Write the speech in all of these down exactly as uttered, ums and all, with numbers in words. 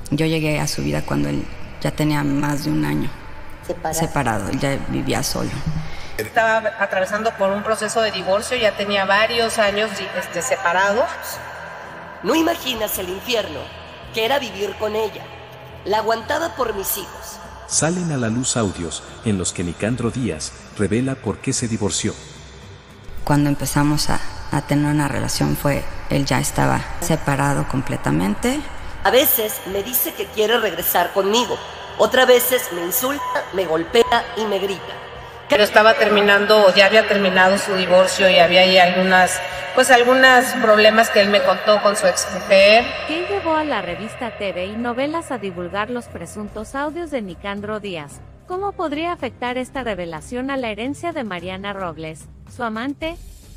Yo llegué a su vida cuando él ya tenía más de un año Separado. separado, él ya vivía solo. Estaba atravesando por un proceso de divorcio, ya tenía varios años este, separados. No imaginas el infierno que era vivir con ella. La aguantaba por mis hijos. Salen a la luz audios en los que Nicandro Díaz revela por qué se divorció. Cuando empezamos a, a tener una relación fue, él ya estaba separado completamente. A veces me dice que quiere regresar conmigo. Otras veces me insulta, me golpea y me grita. Pero estaba terminando, ya había terminado su divorcio y había ahí algunas, pues algunos problemas que él me contó con su exmujer. ¿Qué llevó a la revista T V y Novelas a divulgar los presuntos audios de Nicandro Díaz? ¿Cómo podría afectar esta revelación a la herencia de Mariana Robles, su amante?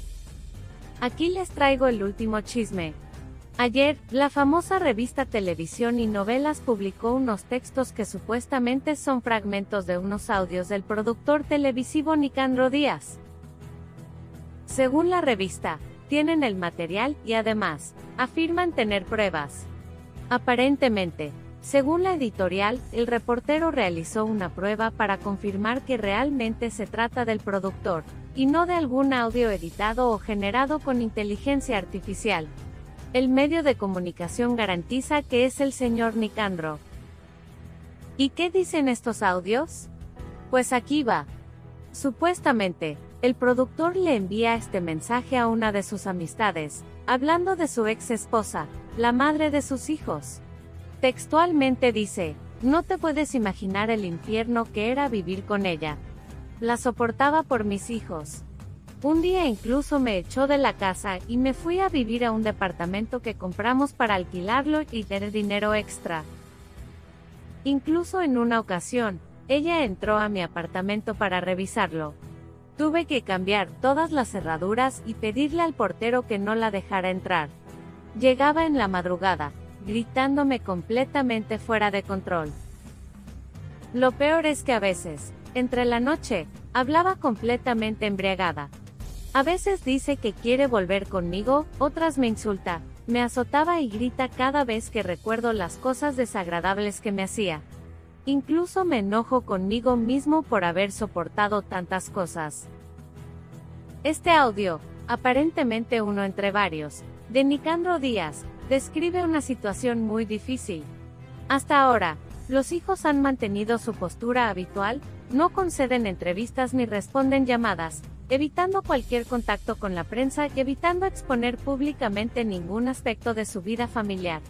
Aquí les traigo el último chisme. Ayer, la famosa revista Televisión y Novelas publicó unos textos que supuestamente son fragmentos de unos audios del productor televisivo Nicandro Díaz. Según la revista, tienen el material y además, afirman tener pruebas. Aparentemente, según la editorial, el reportero realizó una prueba para confirmar que realmente se trata del productor, y no de algún audio editado o generado con inteligencia artificial. El medio de comunicación garantiza que es el señor Nicandro. ¿Y qué dicen estos audios? Pues aquí va. Supuestamente, el productor le envía este mensaje a una de sus amistades, hablando de su ex esposa, la madre de sus hijos. Textualmente dice, no te puedes imaginar el infierno que era vivir con ella. La soportaba por mis hijos. Un día incluso me echó de la casa y me fui a vivir a un departamento que compramos para alquilarlo y tener dinero extra. Incluso en una ocasión, ella entró a mi apartamento para revisarlo. Tuve que cambiar todas las cerraduras y pedirle al portero que no la dejara entrar. Llegaba en la madrugada, gritándome completamente fuera de control. Lo peor es que a veces, entre la noche, hablaba completamente embriagada. A veces dice que quiere volver conmigo, otras me insulta, me azotaba y grita cada vez que recuerdo las cosas desagradables que me hacía. Incluso me enojo conmigo mismo por haber soportado tantas cosas. Este audio, aparentemente uno entre varios, de Nicandro Díaz, describe una situación muy difícil. Hasta ahora, los hijos han mantenido su postura habitual, no conceden entrevistas ni responden llamadas, evitando cualquier contacto con la prensa y evitando exponer públicamente ningún aspecto de su vida familiar.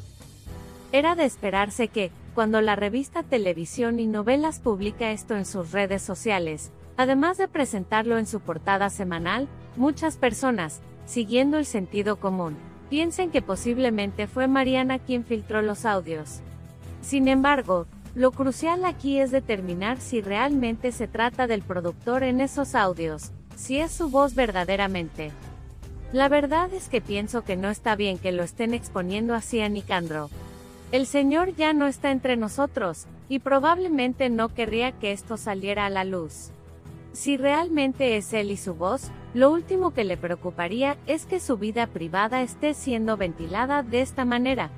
Era de esperarse que, cuando la revista Televisión y Novelas publica esto en sus redes sociales, además de presentarlo en su portada semanal, muchas personas, siguiendo el sentido común, piensen que posiblemente fue Mariana quien filtró los audios. Sin embargo, lo crucial aquí es determinar si realmente se trata del productor en esos audios, si es su voz verdaderamente. La verdad es que pienso que no está bien que lo estén exponiendo así a Nicandro. El señor ya no está entre nosotros, y probablemente no querría que esto saliera a la luz. Si realmente es él y su voz, lo último que le preocuparía es que su vida privada esté siendo ventilada de esta manera.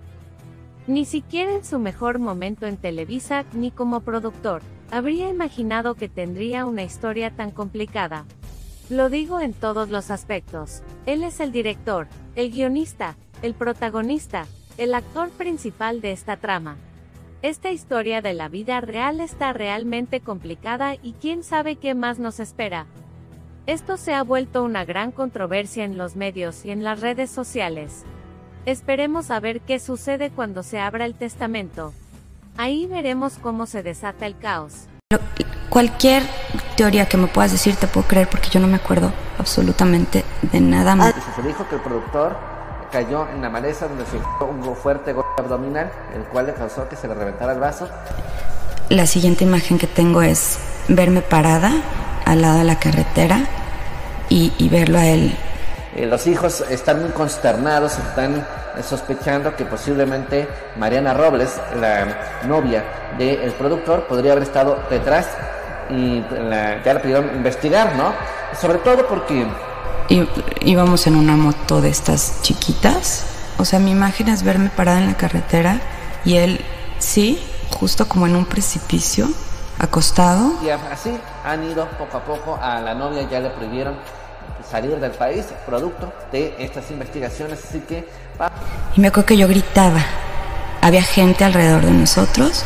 Ni siquiera en su mejor momento en Televisa, ni como productor, habría imaginado que tendría una historia tan complicada. Lo digo en todos los aspectos. Él es el director, el guionista, el protagonista, el actor principal de esta trama. Esta historia de la vida real está realmente complicada y quién sabe qué más nos espera. Esto se ha vuelto una gran controversia en los medios y en las redes sociales. Esperemos a ver qué sucede cuando se abra el testamento. Ahí veremos cómo se desata el caos. Cualquier teoría que me puedas decir te puedo creer porque yo no me acuerdo absolutamente de nada más. Se dijo que el productor cayó en la maleza donde sufrió un fuerte golpe abdominal, el cual le causó que se le reventara el vaso. La siguiente imagen que tengo es verme parada al lado de la carretera y, y verlo a él. Eh, los hijos están muy consternados, están sospechando que posiblemente Mariana Robles, la novia del productor, podría haber estado detrás y la, ya le pidieron investigar, ¿no? Sobre todo porque... Y, íbamos en una moto de estas chiquitas, o sea, mi imagen es verme parada en la carretera Y él, sí, justo como en un precipicio, acostado. Y así han ido poco a poco. A la novia ya le prohibieron salir del país, producto de estas investigaciones, así que... Y me acuerdo que yo gritaba, había gente alrededor de nosotros,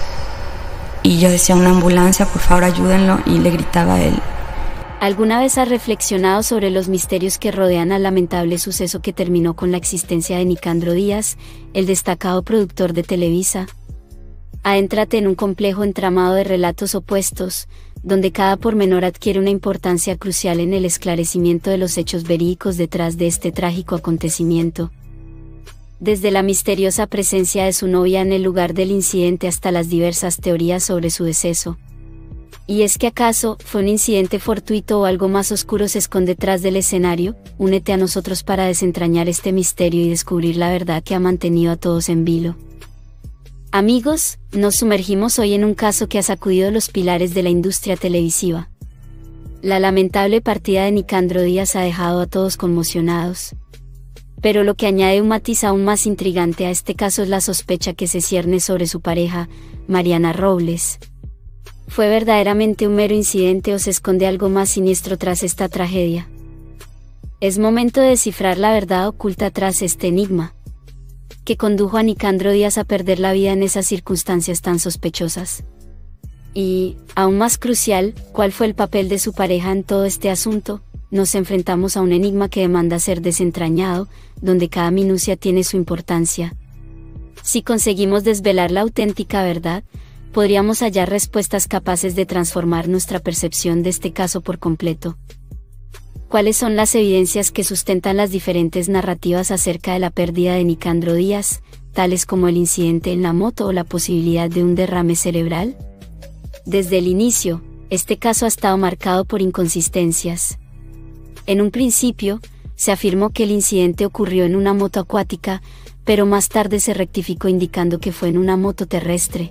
y yo decía, una ambulancia, por favor ayúdenlo, y le gritaba a él. ¿Alguna vez has reflexionado sobre los misterios que rodean al lamentable suceso que terminó con la existencia de Nicandro Díaz, el destacado productor de Televisa? Adéntrate en un complejo entramado de relatos opuestos, donde cada pormenor adquiere una importancia crucial en el esclarecimiento de los hechos verídicos detrás de este trágico acontecimiento. Desde la misteriosa presencia de su novia en el lugar del incidente hasta las diversas teorías sobre su deceso. ¿Y es que acaso fue un incidente fortuito o algo más oscuro se esconde detrás del escenario? Únete a nosotros para desentrañar este misterio y descubrir la verdad que ha mantenido a todos en vilo. Amigos, nos sumergimos hoy en un caso que ha sacudido los pilares de la industria televisiva. La lamentable partida de Nicandro Díaz ha dejado a todos conmocionados. Pero lo que añade un matiz aún más intrigante a este caso es la sospecha que se cierne sobre su pareja, Mariana Robles. ¿Fue verdaderamente un mero incidente o se esconde algo más siniestro tras esta tragedia? Es momento de descifrar la verdad oculta tras este enigma, que condujo a Nicandro Díaz a perder la vida en esas circunstancias tan sospechosas. Y, aún más crucial, ¿cuál fue el papel de su pareja en todo este asunto? Nos enfrentamos a un enigma que demanda ser desentrañado, donde cada minucia tiene su importancia. Si conseguimos desvelar la auténtica verdad, podríamos hallar respuestas capaces de transformar nuestra percepción de este caso por completo. ¿Cuáles son las evidencias que sustentan las diferentes narrativas acerca de la pérdida de Nicandro Díaz, tales como el incidente en la moto o la posibilidad de un derrame cerebral? Desde el inicio, este caso ha estado marcado por inconsistencias. En un principio, se afirmó que el incidente ocurrió en una moto acuática, pero más tarde se rectificó indicando que fue en una moto terrestre.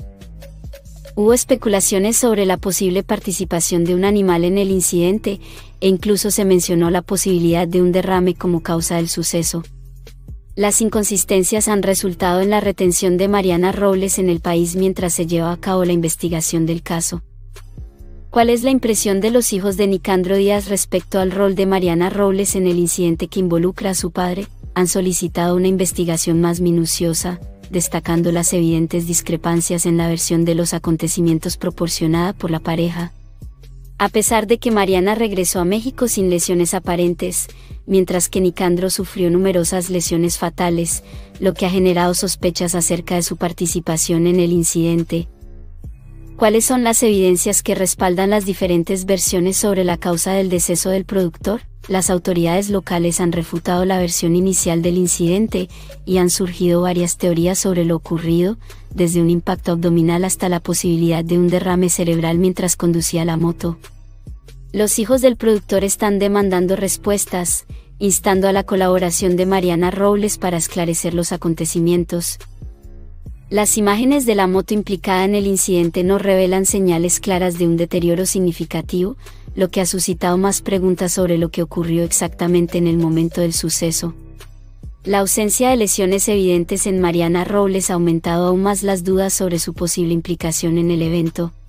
Hubo especulaciones sobre la posible participación de un animal en el incidente, e incluso se mencionó la posibilidad de un derrame como causa del suceso. Las inconsistencias han resultado en la retención de Mariana Robles en el país mientras se lleva a cabo la investigación del caso. ¿Cuál es la impresión de los hijos de Nicandro Díaz respecto al rol de Mariana Robles en el incidente que involucra a su padre? Han solicitado una investigación más minuciosa, destacando las evidentes discrepancias en la versión de los acontecimientos proporcionada por la pareja. A pesar de que Mariana regresó a México sin lesiones aparentes, mientras que Nicandro sufrió numerosas lesiones fatales, lo que ha generado sospechas acerca de su participación en el incidente. ¿Cuáles son las evidencias que respaldan las diferentes versiones sobre la causa del deceso del productor? Las autoridades locales han refutado la versión inicial del incidente, y han surgido varias teorías sobre lo ocurrido, desde un impacto abdominal hasta la posibilidad de un derrame cerebral mientras conducía la moto. Los hijos del productor están demandando respuestas, instando a la colaboración de Mariana Robles para esclarecer los acontecimientos. Las imágenes de la moto implicada en el incidente no revelan señales claras de un deterioro significativo, lo que ha suscitado más preguntas sobre lo que ocurrió exactamente en el momento del suceso. La ausencia de lesiones evidentes en Mariana Robles ha aumentado aún más las dudas sobre su posible implicación en el evento.